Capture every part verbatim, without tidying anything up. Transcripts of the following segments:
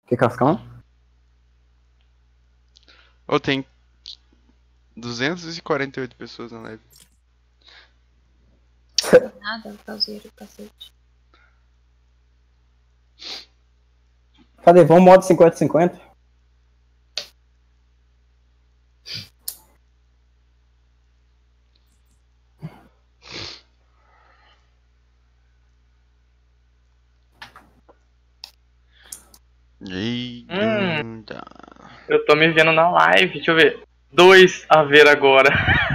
Que cascão? Ou tem duzentas e quarenta e oito pessoas na live. Nada, caseiro, cacete. Cadê? Vamos modo cinquenta cinquenta? Eita. Eu tô me vendo na live, deixa eu ver. Dois a ver agora.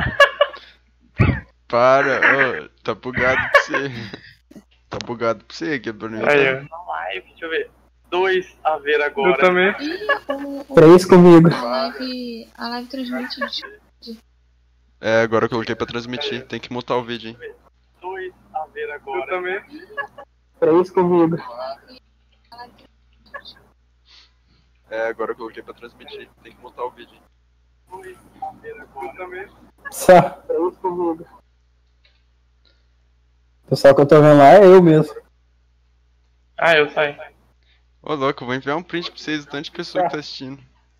Para, ô, tá bugado pra você. Tá bugado pra você aqui, Bruno. Aí, Tá... ó. Na live, deixa eu ver. Dois a ver agora. Eu também. Ih, o, o, Três comigo. a live. A live transmite. É, agora eu coloquei pra transmitir. Tem que mutar o vídeo, hein. Dois a ver agora. Eu também. Três comigo. É, agora eu coloquei pra transmitir. Tem que mutar o vídeo, hein. Dois a ver agora. Eu também. Só. Três comigo. O pessoal que eu tô vendo lá é eu mesmo. Ah, eu saí. Ô, louco, eu vou enviar um print pra vocês, o tanto de pessoa que tá assistindo.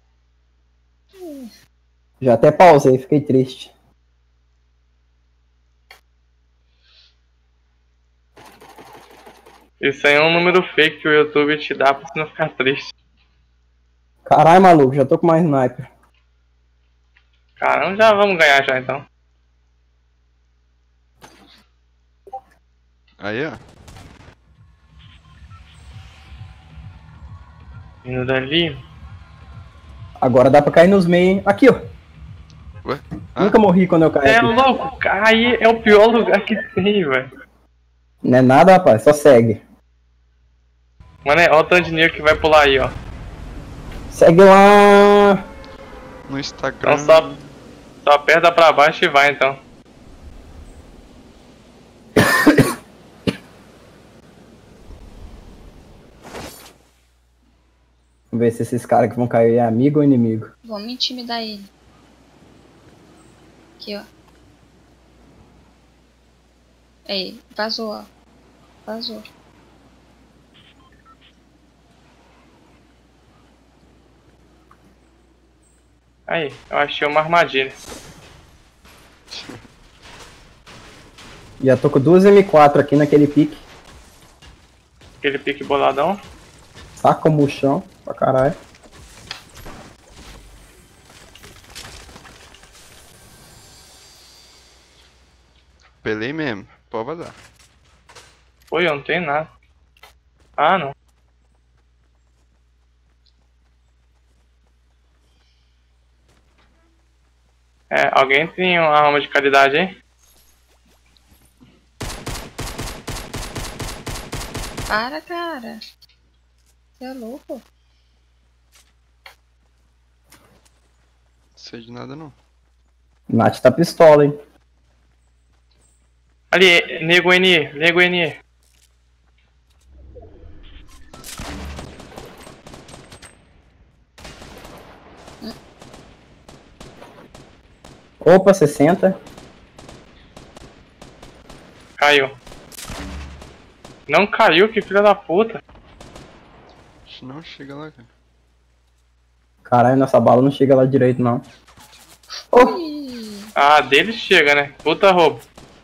Já até pausei, fiquei triste. Isso aí é um número fake que o YouTube te dá pra você não ficar triste. Caralho, maluco, já tô com mais sniper. Caramba, já vamos ganhar já então. Aí, ó. Vindo dali. Agora dá pra cair nos meios, hein? Aqui, ó. Ué? Ah, Nunca morri quando eu caí É aqui. louco, aí é o pior lugar que tem, velho. Não é nada, rapaz, só segue. Mano, é, ó o tanto de negro que vai pular aí, ó. Segue lá. no Instagram. Então só, só aperta pra baixo e vai então. Vamos ver se esses caras que vão cair é amigo ou inimigo. Vamos intimidar ele. Aqui, ó. Aí, vazou, ó. Vazou. Aí, eu achei uma armadilha. Já tô com duas M quatro aqui naquele pique. Aquele pique boladão. Saca o murchão pra caralho. Pelei mesmo, pode vazar. Oi, eu não tenho nada. Ah, não. É, alguém tem uma arma de qualidade aí? Para, cara. Você é louco? Não sei de nada não. Nath tá pistola, hein? Ali, nego N E, nego N E. Opa, sessenta. Caiu. Não caiu, que filha da puta. Não, chega lá, cara. Caralho, nossa bala não chega lá direito, não. Oh, Ih, Ah, dele chega, né? Puta roubo.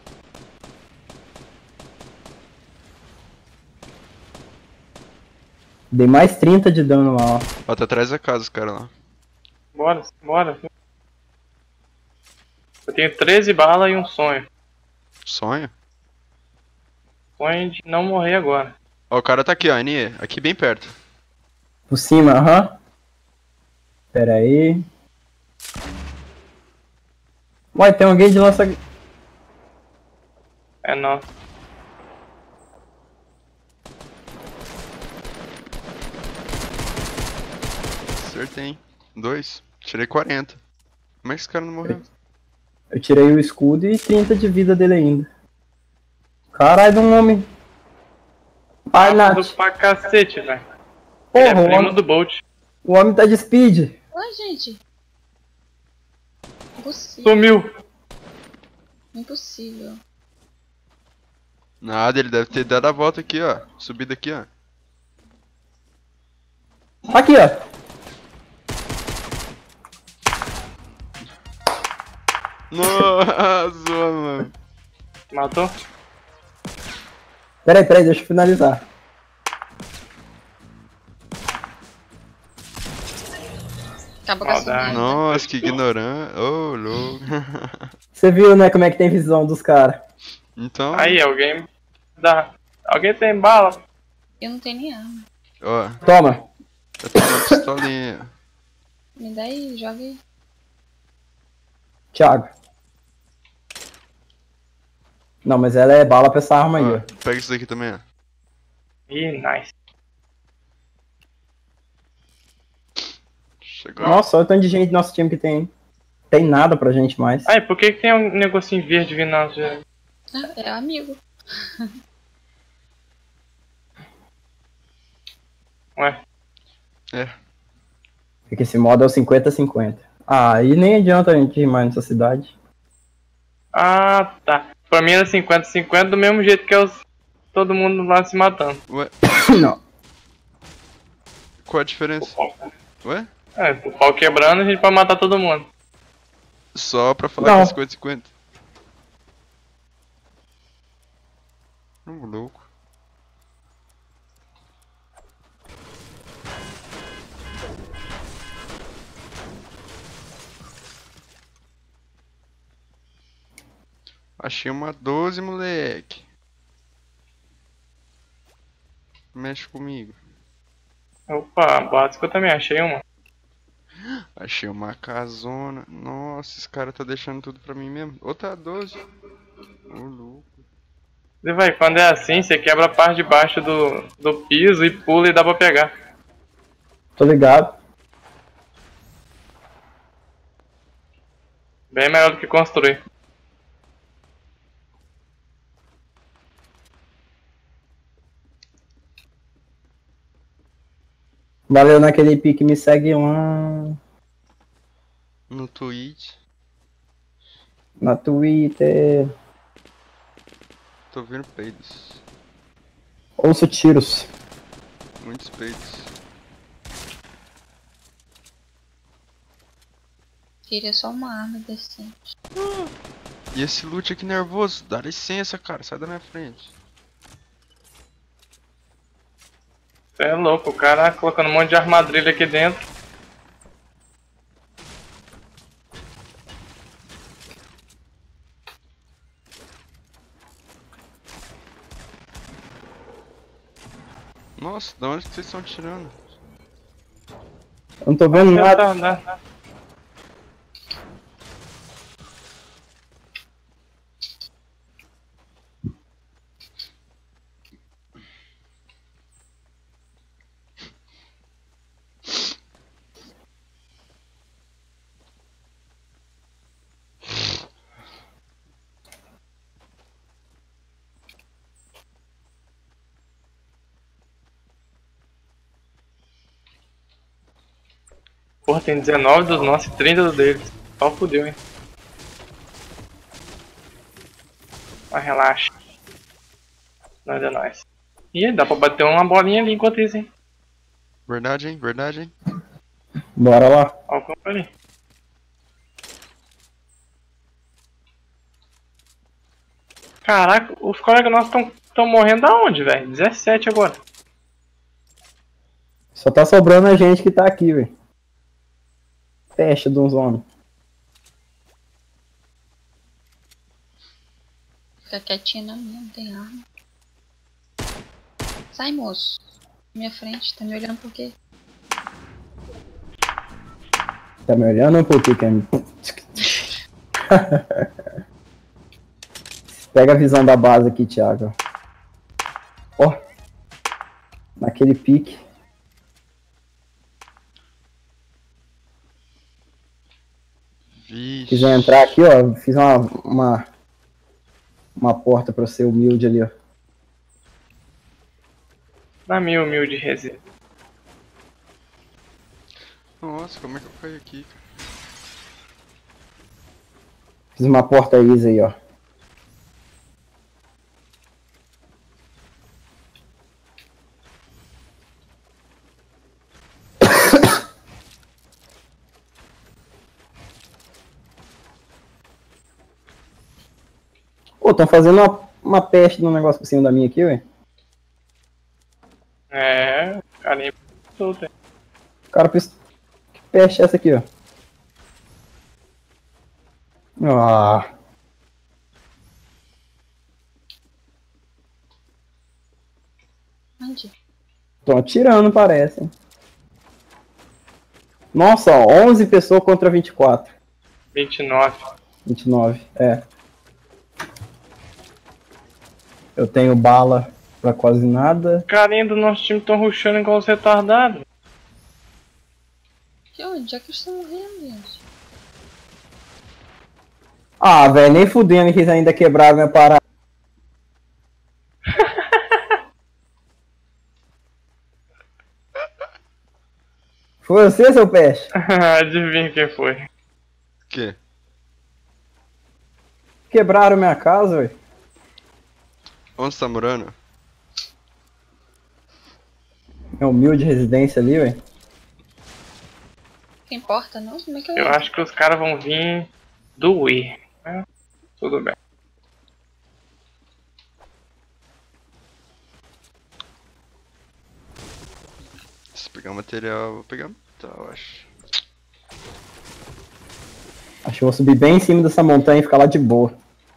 dei mais trinta de dano lá, ó. Ó, tá atrás da casa os caras lá. Bora, bora. Eu tenho treze balas e um sonho. Sonho? Sonho de não morrer agora. Ó, o cara tá aqui, ó, N E, aqui bem perto. Por cima, aham. Pera aí. Ué, tem alguém de lança... É não. Acertei, hein. Dois. Tirei quarenta. Como é que esse cara não morreu? Eu tirei o escudo e trinta de vida dele ainda. Caralho, de um homem. Ai, Rápido Nath. pra cacete, velho. Ele é Porra, o primo homem, do Bolt. o homem tá de speed. Ué, gente. Impossível. Sumiu. Impossível. Nada, ele deve ter dado a volta aqui, ó. Subido aqui, ó. Aqui, ó. Nossa, mano. Matou? Peraí, peraí, deixa eu finalizar. Acabou com a Maldade. sua Nossa, que ignorante. Ô, louco. Você viu, né, como é que tem visão dos caras. Então, Aí, alguém dá. Alguém tem bala? Eu não tenho nem arma. ó, Toma. eu tenho uma pistolinha. Me dá aí, joga aí. Thiago. Não, mas ela é bala pra essa arma aí, Ó, ó. pega isso daqui também, ó. Ih, nice. Chegou. Nossa, olha o tanto de gente do nosso time que tem, hein? Tem nada pra gente mais. Aí, por que, que tem um negocinho verde vindo na gente? Ah, é amigo. Ué, Porque esse modo é o cinquenta a cinquenta. Ah, e nem adianta a gente ir mais nessa cidade. ah, tá. Pra mim era cinquenta a cinquenta do mesmo jeito que é os... todo mundo lá se matando. Ué, Não. qual a O diferença? pau, Ué? é, o pau quebrando, a gente pode matar todo mundo. Só pra falar Não. que é cinquenta cinquenta. Ô, louco. Achei uma doze, moleque. Mexe comigo. Opa, básico eu também achei uma. Achei uma casona. Nossa, esse cara tá deixando tudo pra mim mesmo. Outra doze. Ô, louco. E vai, quando é assim, você quebra a parte de baixo do, do piso e pula e dá pra pegar. Tô ligado. Bem melhor do que construir. Valeu naquele pique, me segue lá No Twitch. na Twitter. Tô vendo peidos. Ouço tiros. Muitos peidos. Queria só uma arma decente. E esse loot aqui nervoso? Dá licença, cara. Sai da minha frente. Você é louco, o cara colocando um monte de armadilha aqui dentro. Nossa, da onde que vocês estão tirando? Eu não tô vendo nada. Tá, tá. Porra, tem dezenove dos nossos e trinta dos deles. Só fudeu, hein. Mas relaxa. Nós é nóis. Ih, dá pra bater uma bolinha ali enquanto isso, hein. Verdade, hein? Verdade, hein? Bora lá. Olha o campo ali. Caraca, os colegas nossos estão morrendo da onde, velho? dezessete agora. Só tá sobrando a gente que tá aqui, velho. Teste de uns homens. Fica quietinho na minha, não tem arma. Sai, moço. Minha frente, tá me olhando por quê? Tá me olhando por quê, Cam? Pega a visão da base aqui, Thiago. Ó. Naquele pique. Vixe. Quiser entrar aqui, ó. Fiz uma, uma, uma porta pra ser humilde ali, ó. Na minha humilde reserva. Nossa, como é que eu caí aqui, cara? Fiz uma porta easy aí, ó. Pô, tão fazendo uma, uma peste no negócio por cima da minha aqui, velho. É, carinha solto aí. Cara, pis- que peste é essa aqui, ó? Ah, Onde? tô atirando, parece. Hein? Nossa, ó, onze pessoas contra vinte e quatro. vinte e nove. vinte e nove, é. Eu tenho bala pra quase nada. Carinha do nosso time tão rushando igual os retardados. De onde é que estão morrendo, gente? Ah, velho, nem fudendo que eles ainda quebraram minha parada. Foi você, seu peixe? Adivinha quem foi? Que? Quebraram minha casa, velho. Onde você tá morando? Minha humilde residência ali, velho. Que importa, não? Como é que eu... Eu acho que os caras vão vir do Wii. Né? Tudo bem. Se pegar material, eu vou pegar metal, eu acho. Acho que eu vou subir bem em cima dessa montanha e ficar lá de boa.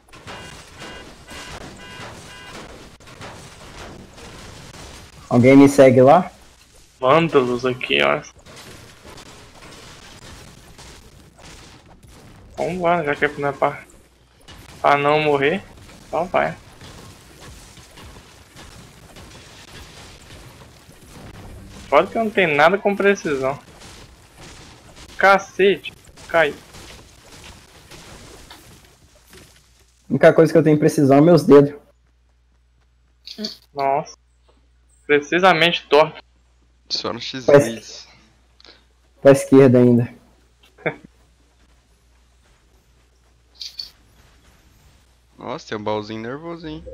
Alguém me segue lá? Vândalos aqui, ó. Vambora, já que é não é pra, pra não morrer. Então vai. Pode que eu não tenho nada com precisão. Cacete. Caiu. A única coisa que eu tenho precisão é meus dedos. Nossa. Precisamente torto. Só no X Mas- vídeos. Pra esquerda ainda. Nossa, tem um baúzinho nervoso, hein?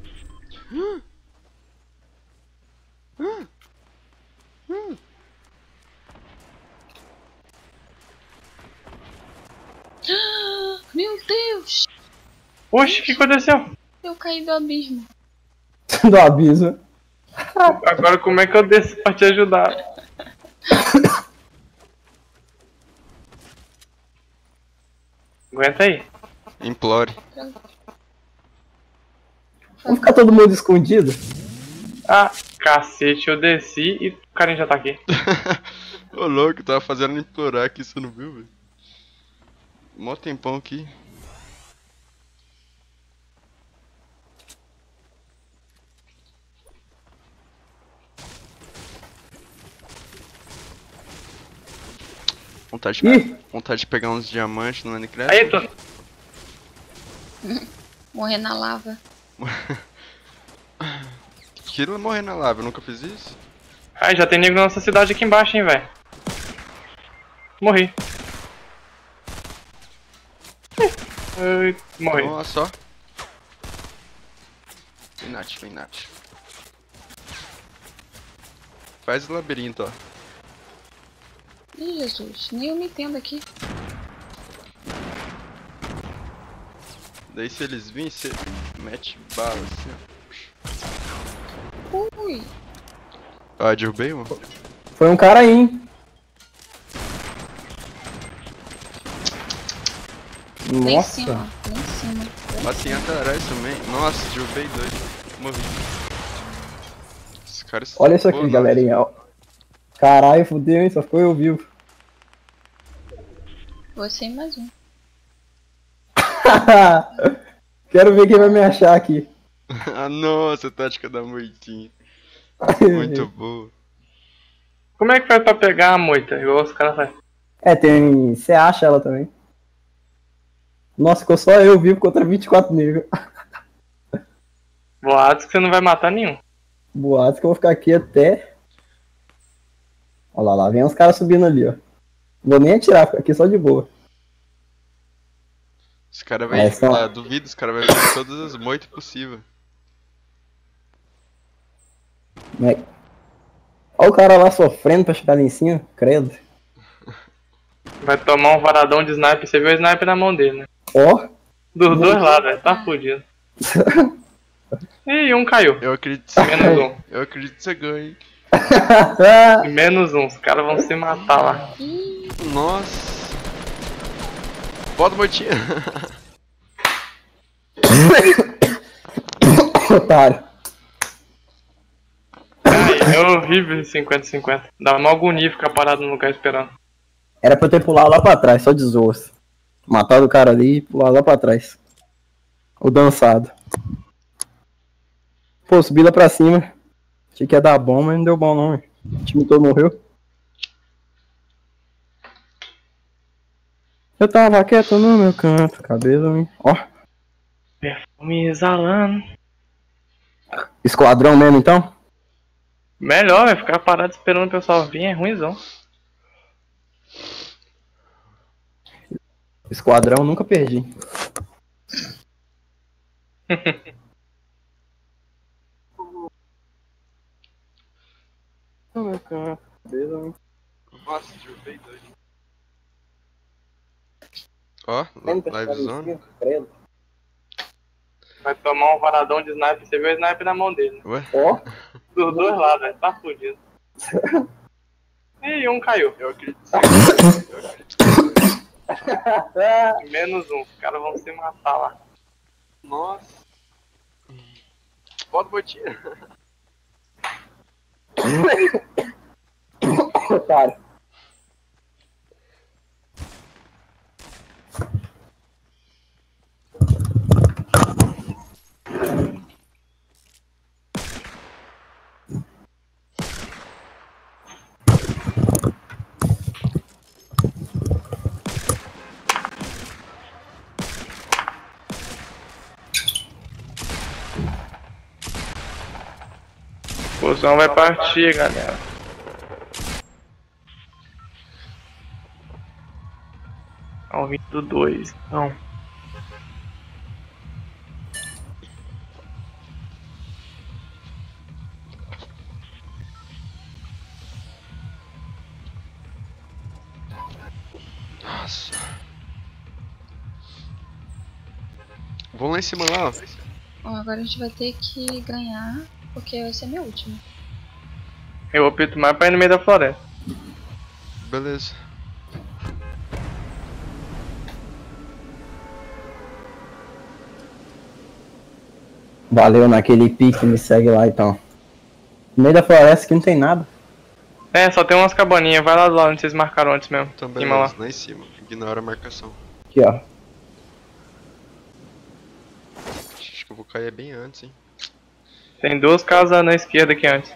Meu Deus! Oxe, o que aconteceu? Eu caí do abismo. Do abismo. Agora como é que eu desço pra te ajudar? Aguenta aí. Implore. Vamos ficar todo mundo escondido? Ah, cacete, eu desci e o carinha já tá aqui. Ô louco, tava fazendo implorar aqui, você não viu, velho? Mó tempão aqui. Vontade de, Ih! vontade de pegar uns diamantes no Minecraft. Aí, tô... Morrer na lava. Tira morrer na lava, eu nunca fiz isso. Ai, já tem nego na nossa cidade aqui embaixo, hein, velho. Morri. Ai, morri. Nossa, ó. Vem, Nath, vem, Nath. Faz o labirinto, ó. Ih, Jesus, nem eu me entendo aqui. Daí se eles virem, você mete bala assim, ó. Ui! Ah, derrubei, mano. Foi um cara aí, hein? Lá em Nossa. cima, lá em cima. Mas tem atrás também. Nossa, derrubei dois. Morri. Os caras... Olha isso aqui, Pô, nossa. galerinha. ó. Caralho, fudeu, hein? Só ficou eu vivo. Você e mais um. Quero ver quem vai me achar aqui. Ah, nossa, a tática da moitinha. Muito boa. Como é que faz pra pegar a moita? Igual os caras fazem. É, tem. Você acha ela também. Nossa, ficou só eu vivo contra vinte e quatro negros. Boatos que você não vai matar nenhum. Boatos que eu vou ficar aqui até. Olha lá, lá vem os caras subindo ali, ó. Vou nem atirar, ficar aqui só de boa. Os caras vão... É, só- Ah, duvido, os caras vão ver todas as moitas possíveis. Né? Olha o cara lá sofrendo pra chegar ali em cima, credo. Vai tomar um varadão de sniper. Você viu o sniper na mão dele, né? Ó, Dos dois lados, velho. Tá fudido. Ih, um caiu. Eu acredito que você Menos ganha. um. Eu acredito que você ganha. Menos um. Os caras vão se matar lá. Ih, Nossa. Bota motinha. Otário. Ai, é horrível esse cinquenta cinquenta. Dá uma agonia ficar parado no lugar esperando. Era pra eu ter pulado lá pra trás, só de zoas. Matado o cara ali e pular lá pra trás. O dançado. Pô, subi lá pra cima. Achei que ia dar bom, mas não deu bom não. O time todo morreu. Eu tava quieto no meu canto, cabelo, hein? Ó, Perfume exalando. esquadrão mesmo então? Melhor, é ficar parado esperando o pessoal vir, é ruimzão. Esquadrão nunca perdi. No meu canto, cabelo, hein? Nossa, derrubei dois. Ó, livezona. Vai tomar um varadão de sniper, você viu o sniper na mão dele. Ué? Ó, Dos dois lados, velho, tá fudido. Ih, um caiu. Eu acredito que você ganha. Eu acredito que você ganha. Menos um, os caras vão se matar lá. Nossa. Bota motinha. otário. O busão vai partir, galera. Ao vindo dois, então. Nossa. Vamos lá em cima lá, ó. ó, agora a gente vai ter que ganhar, porque esse é meu último. Eu opto mais pra ir no meio da floresta. Beleza. Valeu naquele pique, me segue lá então. No meio da floresta que não tem nada. É, só tem umas cabaninhas, vai lá do lado onde vocês marcaram antes mesmo. Então Em cima lá. beleza, lá em cima. Ignora a marcação. Aqui, ó. Acho que eu vou cair bem antes, hein. Tem duas casas na esquerda aqui antes.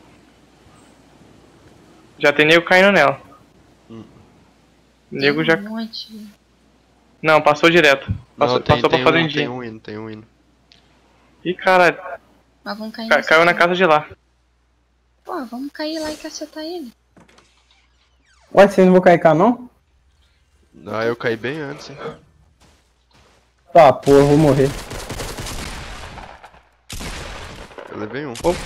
Já tem nego caindo nela. Hum. Nego Tem já. um monte. Não, passou direto. Passou, Não, tem, passou tem pra um, tem fazendinha. um hino, tem um hino. Ih, caralho. Mas vamos cair Ca nesse caiu na aqui. casa de lá. Pô, vamos cair lá e cacetar ele. Ué, vocês não vão cair cá não? Ah, eu caí bem antes, hein. Tá, pô, eu vou morrer. Eu levei um. Opa.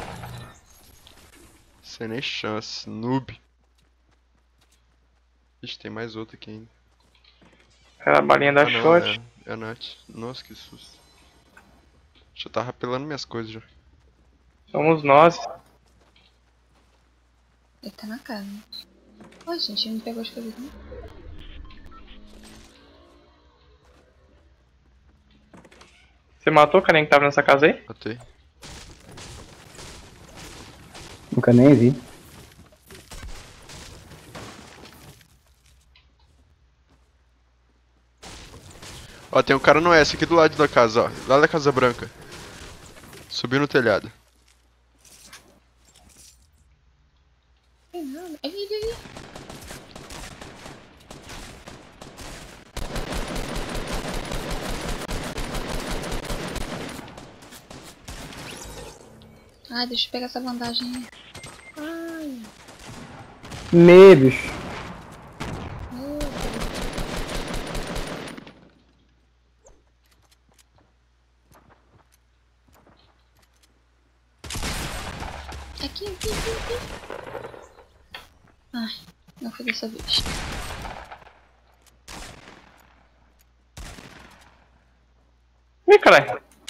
Sem nem chance, noob. Ixi, tem mais outro aqui ainda. Era a balinha da Ah, não, shot. é, é a Nath. Nossa, que susto. Já tá rapelando minhas coisas já. Somos nós. Ele tá na casa. Ó, gente, ele não pegou as coisas, né? Você matou o carinha que tava nessa casa aí? Matei. Nunca nem vi. Ó, tem um cara no S aqui do lado da casa, ó. Lá da Casa Branca. Subiu no telhado. Tem nada. Ali, ali, ali. Ai, deixa eu pegar essa bandagem aí. Ai, Me, bicho. meu Deus. Aqui, aqui, aqui, aqui. Ai, não foi dessa vez. Ih, caralho.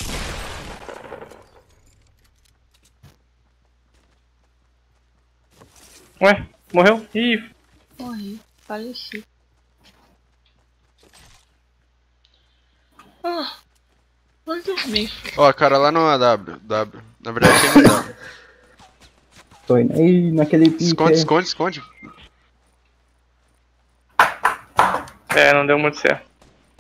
Ué, morreu? Ih, Morri. Faleci. Ah, vou dormir. Ó, cara, lá no A W. W. Na verdade, tem no W. Tô indo aí naquele pique. Esconde, aí. esconde, esconde. é, não deu muito certo.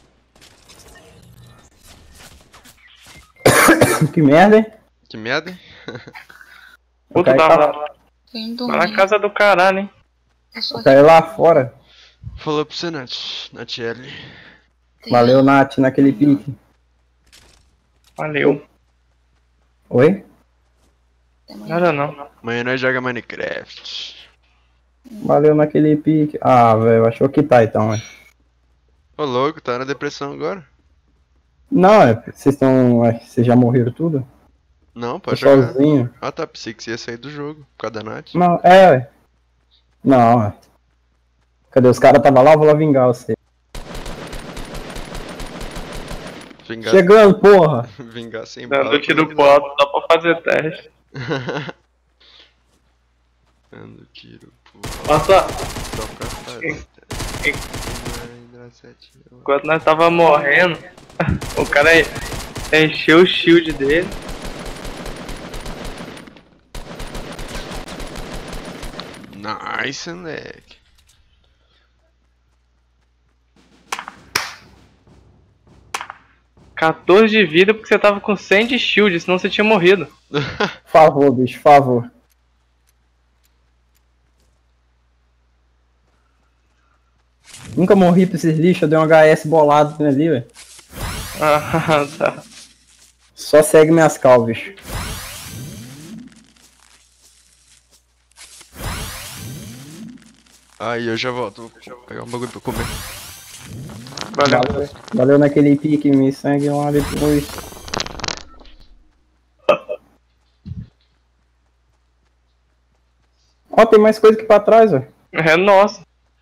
Que merda, hein? Que merda, hein? Puta, caí tava pra- lá, Tô indo lá dormir. na casa do caralho, hein? Eu só Caiu lá fora. Falou pra você, Nath. Nath L. tenho- Valeu, Nath, naquele pique. Valeu. Oi? Até amanhã. Nada não. Amanhã nós joga Minecraft. Valeu naquele pique. Ah, velho, achou que tá então, velho. Ô, louco, tá na depressão agora? Não, é, vocês estão. Vocês já morreram tudo? Não, Tô pode jogar. sozinho. Ah, tá, pensei que você ia sair do jogo por causa da Nath. Não, é, ué. Não, é. Cadê os caras? Tava lá, eu vou lá vingar você. Vingar, Chegando, porra! vingar sem bala. Dando tiro comigo pro não. alto, dá pra fazer teste. Dando tiro pro Nossa, Só pra fazer. enquanto nós tava morrendo, o cara encheu o shield dele. Nice, moleque. quatorze de vida porque você tava com cem de shield, senão você tinha morrido. Favor, bicho, favor. Nunca morri pra esses lixos, eu dei um H S bolado ali, velho. Ah, tá. Só segue minhas cal, bicho. Aí eu já volto. Vou pegar um bagulho pra comer. Valeu. Valeu, valeu naquele pique, me sangue lá depois. Ó, tem mais coisa aqui pra trás, velho. É nossa.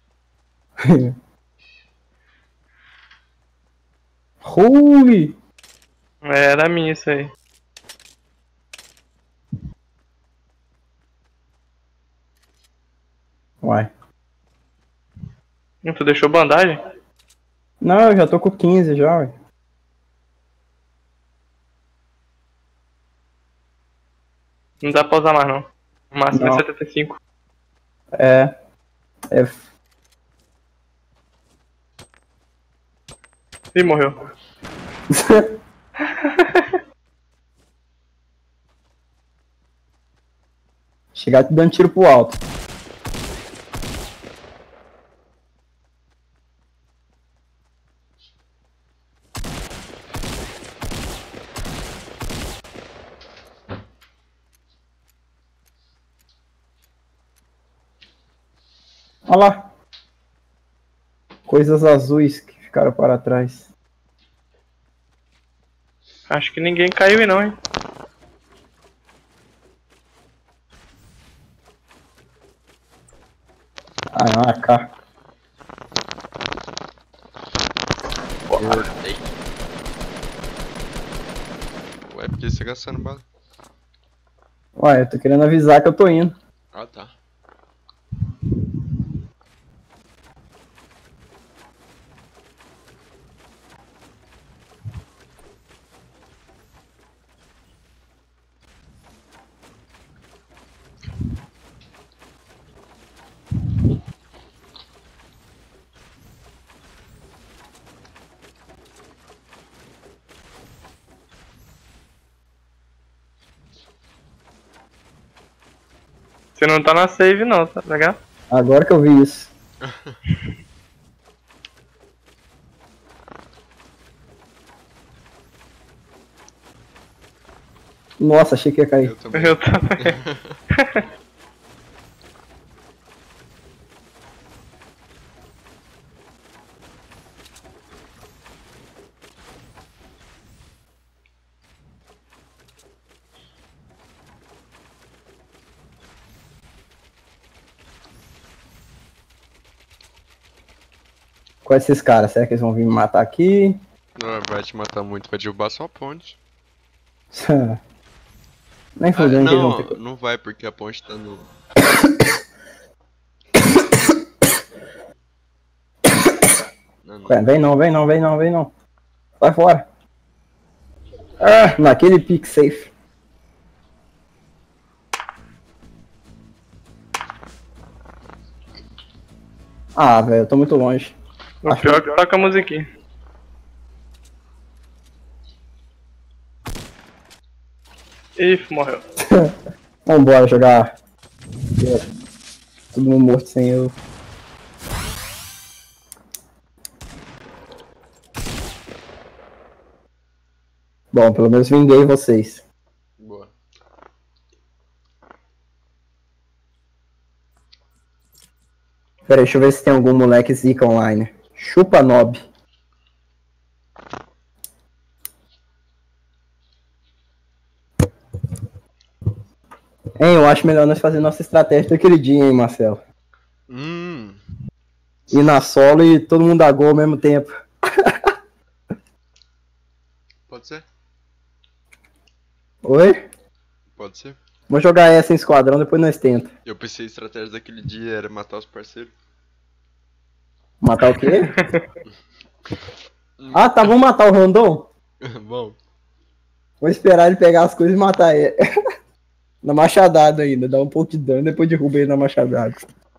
Rui! Era minha isso aí. Uai. Hum, Tu deixou bandagem? Não, eu já tô com quinze já, ué. Não dá pra usar mais não. O máximo Não. é setenta e cinco. É. É. Ih, morreu. Chegar te dando tiro pro alto. Olha lá. Coisas azuis que ficaram para trás. Acho que ninguém caiu aí não, hein? Ah, é uma A K. Ué, por que você tá gastando bala? Ué, eu tô querendo avisar que eu tô indo. Ah, tá. Você não tá na save não, tá legal? Agora que eu vi isso. Nossa, achei que ia cair. Eu também. Eu também. Com esses caras, será que eles vão vir me matar aqui? Não, vai te matar muito, vai derrubar só a ponte. Nem Ah, fudendo que eles vão não, ter que... não vai porque a ponte tá no. Não, não. Ué, vem não, vem não, vem não, vem não. Vai fora. Ah, naquele pick safe. Ah, velho, eu tô muito longe. O pior é que toca a musiquinha. Ih, morreu. Vambora jogar. Todo mundo morto sem eu. Bom, pelo menos vinguei vocês. Boa. Pera aí, deixa eu ver se tem algum moleque zica online. Chupa nob. Hein, eu acho melhor nós fazer nossa estratégia daquele dia, hein, Marcelo? Hum. Ir na solo e todo mundo dar gol ao mesmo tempo. Pode ser? Oi? Pode ser. Vamos jogar essa em esquadrão, depois nós tenta. Eu pensei a estratégia daquele dia era matar os parceiros. Matar o quê? Ah, tá, vamos matar o Rondon? Bom. Vou esperar ele pegar as coisas e matar ele. Na machadada ainda, dá um pouco de dano, depois derruba ele na machadada.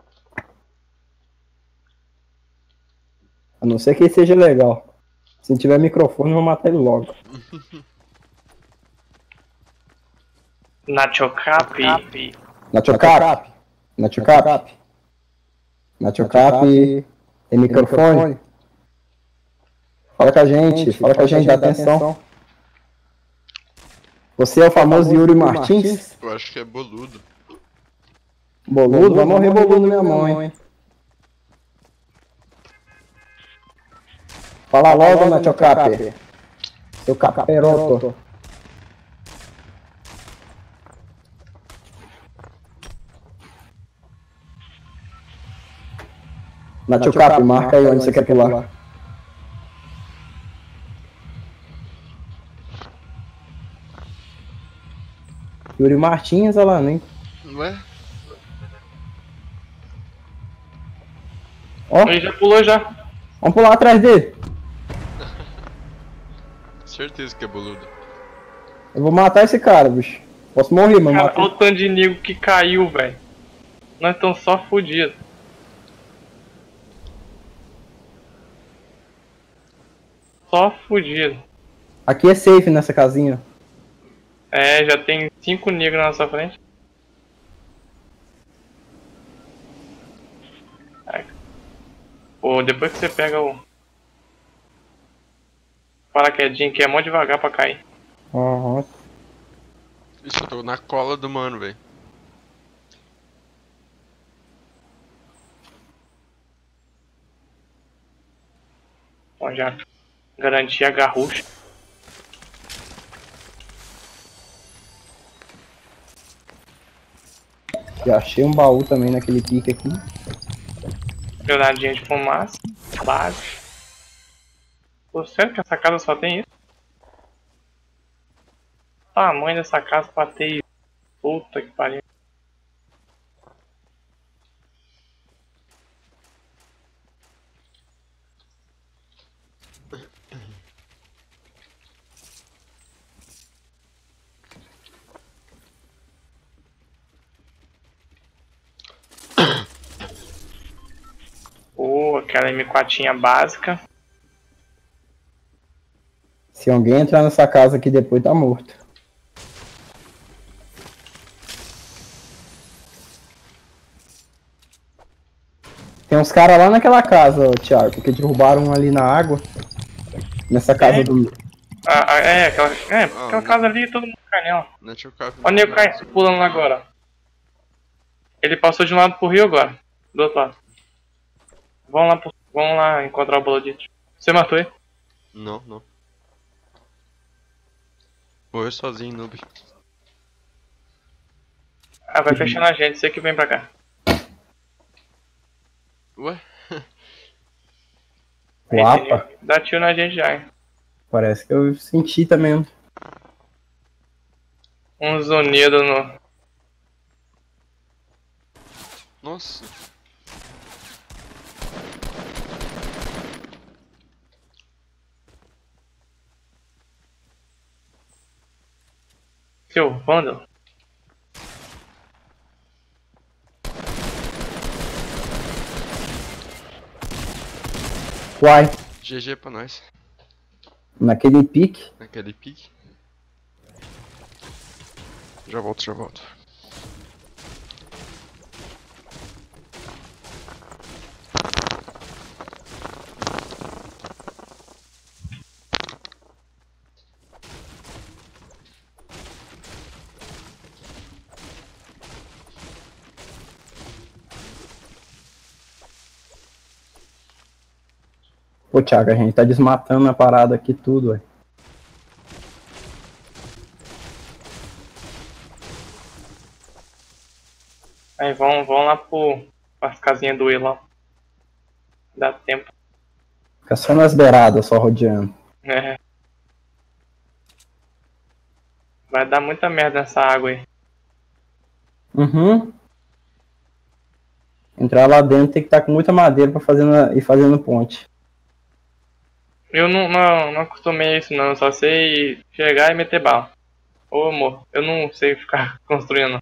A não ser que ele seja legal. Se não tiver microfone, eu vou matar ele logo. Nacho Cap. Nacho Cap. Nacho Cap. Nacho Cap. Tem microfone? Fala com a gente, fala com a gente, dá atenção. Você é o famoso Yuri Martins? Eu acho que é boludo. Boludo? Vai morrer boludo na minha mão, hein? Fala logo, Nacho Cap. Seu caperoto. Nacho Cap, marca aí onde você quer pular. Yuri Martins, olha lá, nem. Ué? Ó, Ele já pulou já. vamos pular atrás dele. Certeza que é boludo. Eu vou matar esse cara, bicho. Posso morrer, mas Cara, mato. olha o tanto de nego que caiu, velho. Nós estamos só fodidos. Só fudido. Aqui é safe nessa casinha. É, já tem cinco negros na nossa frente. Ai. Pô, depois que você pega o paraquedinho que é mó devagar pra cair. Aham. Ixi, eu tô na cola do mano, velho. Ó, já garanti a garrucha. Já achei um baú também naquele pique aqui. Granadinha de fumaça. Base. Pô, sério que essa casa só tem isso? Tamanho dessa casa pra ter isso. Puta que pariu. Pô, aquela M quatro básica. Se alguém entrar nessa casa aqui depois, tá morto. Tem uns caras lá naquela casa, Thiago, que derrubaram ali na água. Nessa casa É? do... Ah, ah, é, aquela, é, aquela não. casa ali todo mundo cai nela. Nacho Cap. Olha o nego cai, pulando lá agora. Ele passou de um lado pro rio agora. Do outro lado. Vamos lá, pro, vamos lá encontrar o Bolodite. Você matou ele? Não, não. Morreu sozinho, noob. Ah, vai fechando a gente, você que vem pra cá. Ué? Guapa. Dá tiro na gente já, hein. Parece que eu senti também. Uns unidos no... Nossa. Seu vândalo. Uai, G G pra nós. naquele pique. Naquele pique. Já volto, já volto. Pô, Thiago, a gente tá desmatando a parada aqui tudo, ué. Aí vão, vão lá pro, pras casinhas do E lá. Dá tempo. Fica só nas beiradas, só rodeando. É. Vai dar muita merda nessa água aí. Uhum. Entrar lá dentro tem que estar com muita madeira pra fazer na, ir fazendo ponte. Eu não, não, não acostumei a isso não, eu só sei chegar e meter bala. Ô amor, eu não sei ficar construindo.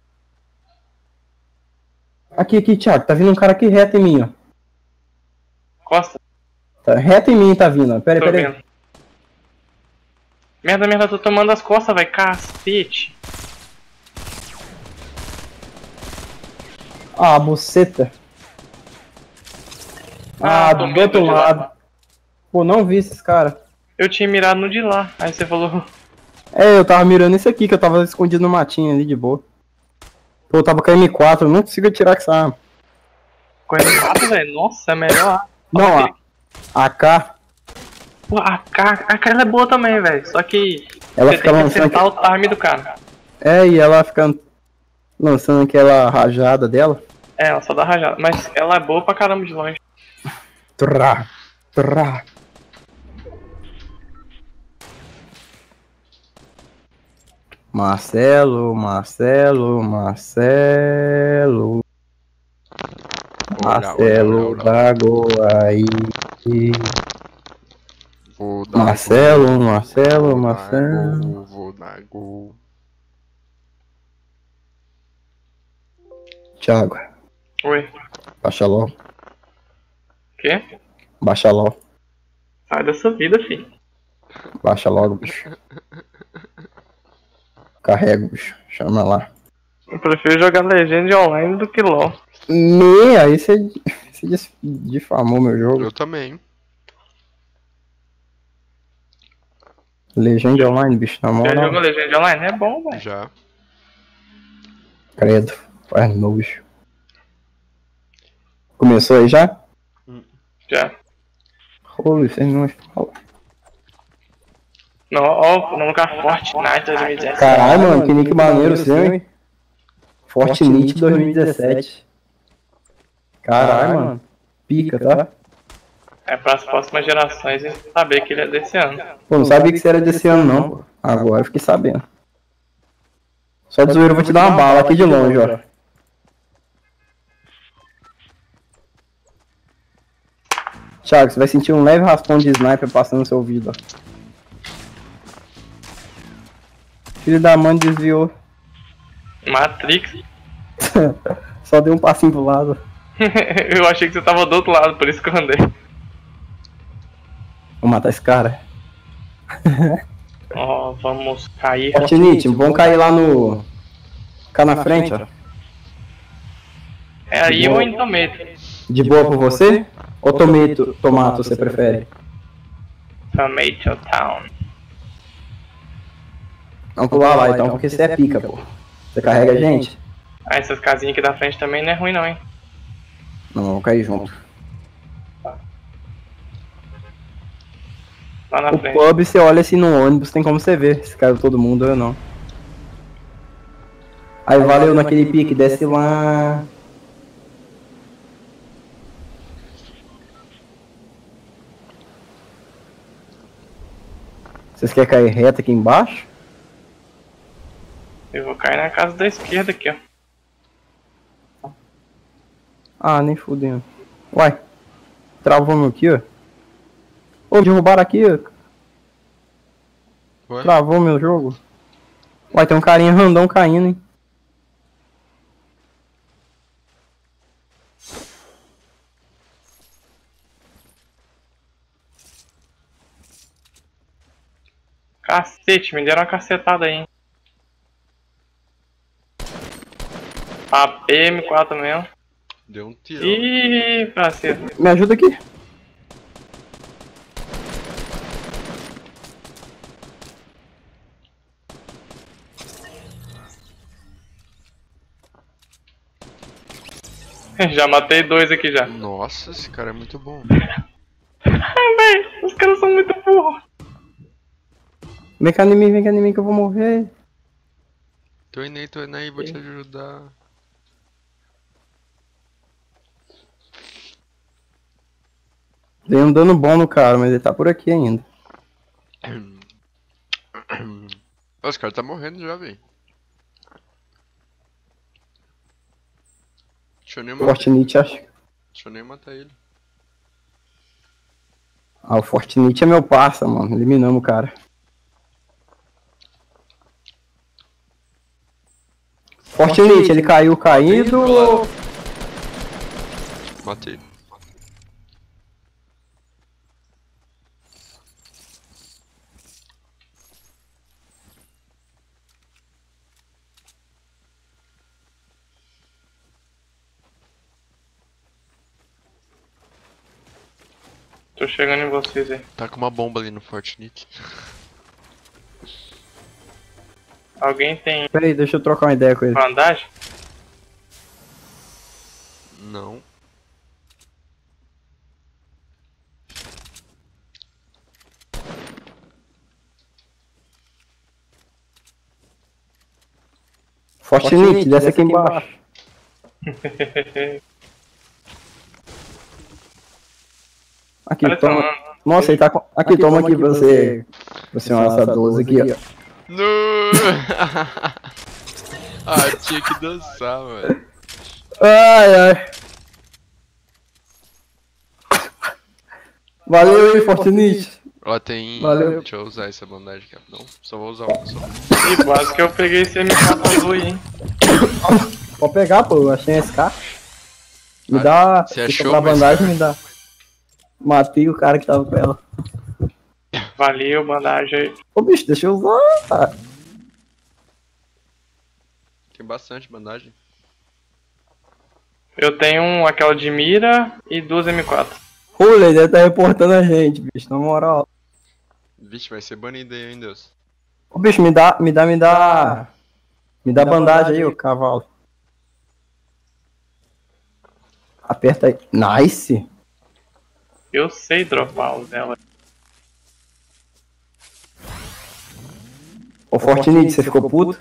Aqui, aqui, Thiago, tá vindo um cara aqui reto em mim, ó. Costa, Tá, reto em mim tá vindo, ó. Pera aí, tô pera aí. vendo. Merda, merda, tô tomando as costas, vai, cacete. Ah, buceta. Ah, Ah, tô do outro medo de lado. lá. Pô, não vi esses caras. Eu tinha mirado no de lá, aí você falou. É, eu tava mirando esse aqui, que eu tava escondido no matinho ali, de boa. Pô, eu tava com a M quatro, eu não consigo atirar com essa arma. Com M quatro, velho, nossa, é melhor. Não, a A K, Pô, a K, a K ela é boa também, velho. Só que ela você fica tem que lançando... acertar o time do cara. É, e ela fica lançando aquela rajada dela. É, ela só dá rajada. Mas ela é boa pra caramba de longe. Trá, trá. Marcelo, Marcelo, Marcelo. Marcelo da Goaí. Vou dar Marcelo, gol, Marcelo, vou dar Marcelo. gol, vou dar gol. Thiago, Oi. baixa logo. Quê? Baixa logo. Sai dessa vida, filho. Baixa logo, bicho. Carrega, bicho. Chama lá. Eu prefiro jogar Legend online do que LoL. Me, aí você, você dis- difamou meu jogo. Eu também. Legend Online, bicho, na Já moral. jogou Legend online? É bom, velho. Já. Credo, faz nojo. Começou aí já? Já. Holy, vocês não falam. Não, ó, no lugar Fortnite dois mil e dezessete. Caralho, mano, que nick maneiro seu, hein? Fortnite dois mil e dezessete. Caralho, mano. Pica, tá? É para as próximas gerações saber que ele é desse ano. Pô, não sabia que você era desse ano, não, pô. Agora eu fiquei sabendo. Só de zoeira eu vou te dar uma bala aqui de longe, ó. Thiago, você vai sentir um leve raspão de sniper passando no seu ouvido, ó. Filho da mãe desviou. Matrix. Só deu um passinho pro lado. Eu achei que você tava do outro lado, por isso que eu andei. Vou matar esse cara. Ó, vamos cair. Fortnite, vamos cair lá no... Cá na frente, ó. É aí ou em Tomato. De boa por você? Ou tomato, tomato você prefere? Tomato Town. Vamos pular lá então, porque você é pica, pô. Você carrega a gente? Ah, essas casinhas aqui da frente também não é ruim não, hein. Não, vamos cair junto. Lá na O frente. pub, você olha assim no ônibus, tem como você ver se caiu todo mundo ou não. Aí valeu naquele pique, desce lá. Vocês querem cair reto aqui embaixo? Eu vou cair na casa da esquerda aqui, ó. Ah, nem fudendo. Uai, travou meu aqui, ó. Ô, derrubaram aqui, ó. Ué? Travou meu jogo. Ué, tem um carinha random caindo, hein? Cacete, me deram uma cacetada aí, hein? A P M quatro mesmo. Deu um tiro. Ih, cacete. Me ajuda aqui. Já matei dois aqui já. Nossa, esse cara é muito bom. Ah, véi, os caras são muito burros. Vem cá em mim, vem cá em mim que eu vou morrer. Tô indo aí, tô indo aí, vou te ajudar. Dei um dano bom no cara, mas ele tá por aqui ainda. Os caras tá morrendo já, velho. Deixa eu nem matar. Fortnite, acho. Deixa eu nem matar ele. Ah, o Fortnite é meu parça, mano. Eliminamos o cara. Fortnite, ele caiu caído ou... Matei. Tô chegando em vocês aí. Tá com uma bomba ali no Fortnite. Alguém tem Pera aí, deixa eu trocar uma ideia com ele. bandagem? Não. Fortnite, desce aqui embaixo. Aqui, Olha toma. só, Nossa, ele tá com... Aqui, toma aqui pra você. Você é uma assa doze aqui, ó. No! Ah, tinha que dançar, velho. Ai, ai. Valeu aí, Fortnite. Ó, tem. Valeu. Deixa eu usar essa bandagem aqui, não. Só vou usar uma só. Ih, quase que eu peguei esse M quatro azul aí, hein? Pode pegar, pô, eu achei esse cara. Me Ah, dá. você Se achou, comprar mas- bandagem, me dá. Matei o cara que tava com ela. Valeu, bandagem aí. Ô bicho, deixa eu usar. Tem bastante bandagem. Eu tenho um, aquela de mira e duas M quatro. Pô, ele deve tá reportando a gente, bicho, na moral. Vixe, vai ser banido aí, hein, Deus. Ô bicho, me dá, me dá, me dá. Me dá bandagem aí, ô cavalo. Aperta aí. Nice. Eu sei dropar os dela. Ô Fortnite, você ficou puto?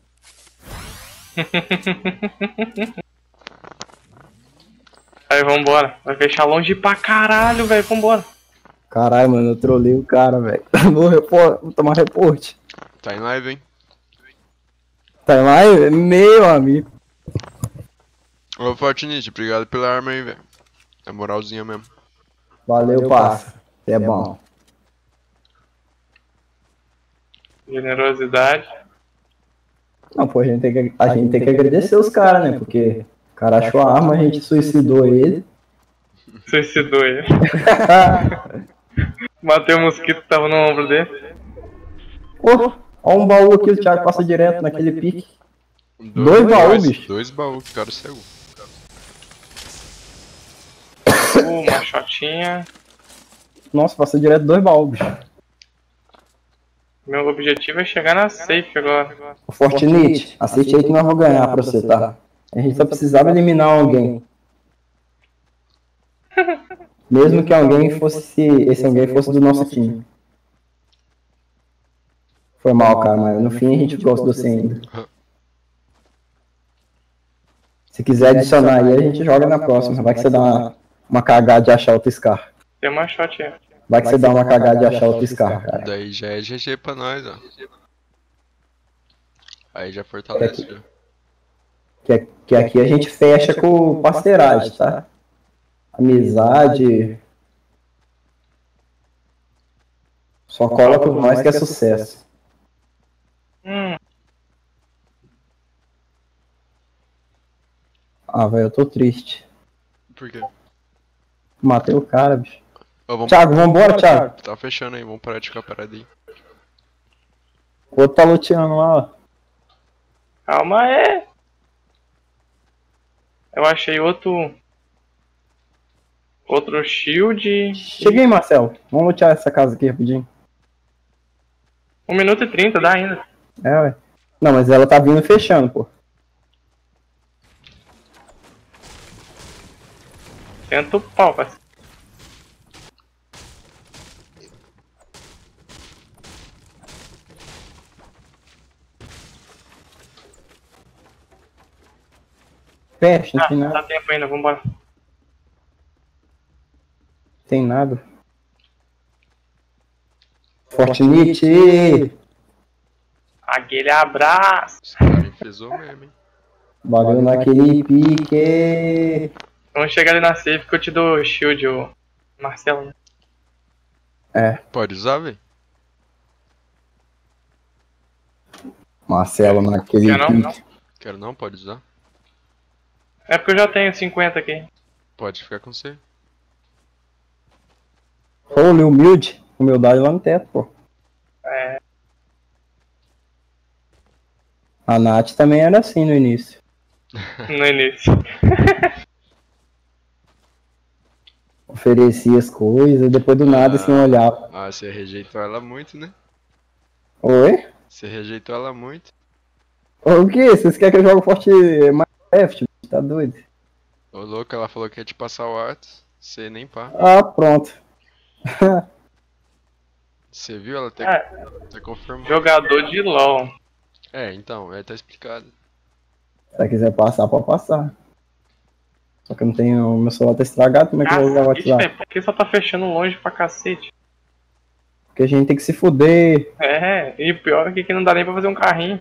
Aí, vambora. Vai fechar longe pra caralho, velho. Vambora. Caralho, mano, eu trolei o cara, velho. Vou, repor... Vou tomar reporte. Tá em live, hein? Tá em live? Meu amigo. Ô, Fortnite, obrigado pela arma aí, velho. É moralzinha mesmo. Valeu, parça. Você é bom. Generosidade. Não, pô, a gente tem que, a gente tem que agradecer os caras, né? Porque o cara achou a arma, a gente suicidou ele. Suicidou ele. Matei o mosquito que tava no ombro dele. Pô, ó um baú aqui, o Thiago passa direto naquele pique. Dois baús, bicho. Dois baús, cara cego. Uh, uma shotinha. Nossa, passa direto dois baús, bicho. Meu objetivo é chegar na safe agora. O Fortnite, assiste aí que nós vamos ganhar pra você, tá? A gente só precisava eliminar alguém. Mesmo que alguém fosse. Esse alguém fosse do nosso time. Foi mal, cara, mas no fim a gente gosta de você ainda. Se quiser adicionar aí, a gente joga na próxima. Vai que você dá uma, uma cagada de achar outro Scar. Tem uma shot aí. Vai que você dá uma cagada de achar outro Scar, cara. Daí já é G G pra nós, ó. Aí já fortalece, já. Que, que aqui a gente fecha com parceiragem, tá? Amizade. Só cola por nós que é sucesso. Hum, Ah, velho, eu tô triste. Por quê? Matei o cara, bicho. Ô, vamos... Thiago, vambora, Thiago. Tá fechando aí, vamos parar de ficar parado aí. O outro tá luteando lá, ó. Calma aí. Eu achei outro... Outro shield. Cheguei, Marcelo. Vamos lutear essa casa aqui rapidinho. um minuto e trinta, dá ainda. É, ué. Não, mas ela tá vindo fechando, pô. Tenta o pau, parceiro. Fecha, não Ah, tem nada. dá tempo ainda, vambora. Tem nada. Fortnite! Aquele abraço. Esse cara enfesou mesmo, hein? Bagulho naquele pique! Vamos chegar ali na safe que eu te dou shield, ô Marcelo, né? É, Pode usar, velho? Marcelo naquele Quer não? pique. Quero não, pode usar. É porque eu já tenho cinquenta aqui. Pode ficar com você. Holy humilde. Humildade lá no teto, pô. É. A Nath também era assim no início. No início. Oferecia as coisas, depois do nada assim olhava. Ah, você rejeitou ela muito, né? Oi? Você rejeitou ela muito. O que? Vocês querem que eu jogue Forte Minecraft? Tá doido? Ô louco, ela falou que ia te passar o Whats. Você nem pá. Ah, pronto. Você viu? Ela até, É, até confirmou. jogador de LOL. É, então, é, tá explicado. Se ela quiser passar, pode passar. Só que eu não tenho. Meu celular tá estragado, como é que eu vou usar o Cacete, WhatsApp? velho, por que só tá fechando longe pra cacete? Porque a gente tem que se fuder. É, e o pior é que não dá nem pra fazer um carrinho.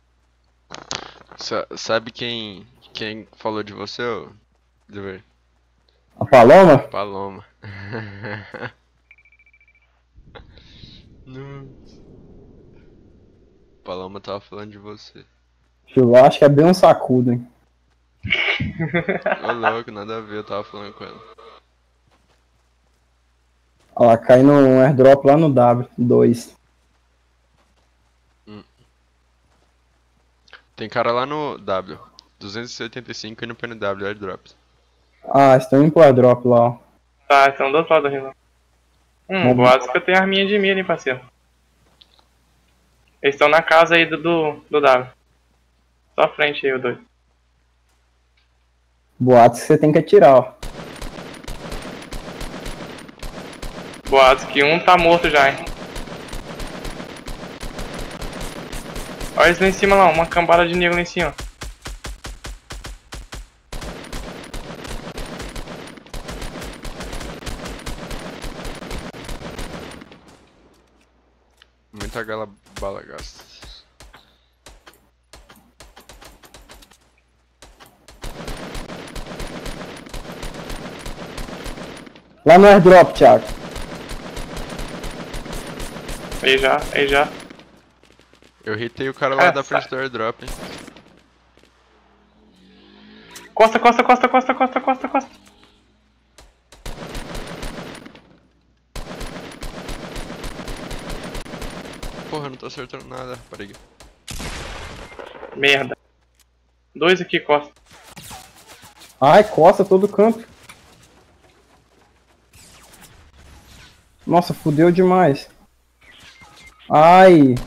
Sa- sabe quem, quem falou de você, ô? Dever? A Paloma? Paloma. Não. Paloma tava falando de você. Eu acho que é bem um sacudo, hein? Ô louco, nada a ver, eu tava falando com ela. Ela cai no airdrop lá no W dois. Tem cara lá no W. duzentos e oitenta e cinco indo pro N W, airdrops. Ah, estão indo pro airdrop lá, ó. Tá, estão do outro lado do rio. Hum, Vamos. boatos que eu tenho arminha de mira, hein, parceiro. Eles estão na casa aí do, do, do W. Só frente aí, o dois. Boatos que você tem que atirar, ó. Boatos que um tá morto já, hein. Olha eles lá em cima lá, uma cambada de negro lá em cima. Muita gala bala gasta. Lá no airdrop, Thiago. Aí já, aí já. Eu hitei o cara lá Ah, da frente sai. do airdrop, hein. Costa, costa, costa, costa, costa, costa, costa. Porra, não tô acertando nada, rapariga. Merda. Dois aqui, costa. Ai, costa todo canto. Nossa, fudeu demais. Ai.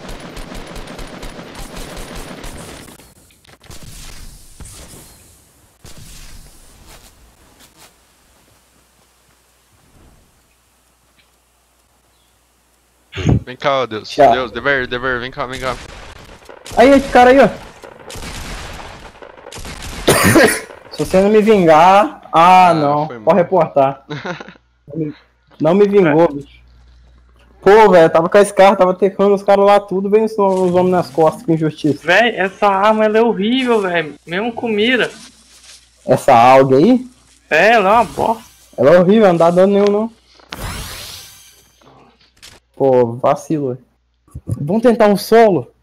Vem cá, ó, Deus. Tchau. Deus, dever, dever, vem cá, vem cá. Aí, esse cara aí, ó. Se você não me vingar... Ah, Ah, não. foi mal. Pode reportar. Não me- Não me vingou, bicho. Pô, velho, tava com esse carro, tava tecando os caras lá tudo, vem os, os homens nas costas, que injustiça. Véi, essa arma ela é horrível, velho. Mesmo com mira. Essa alga aí, É, ela é uma bosta. ela é horrível, não dá dano nenhum, não. Pô, vacilo, velho. Vamos tentar um solo?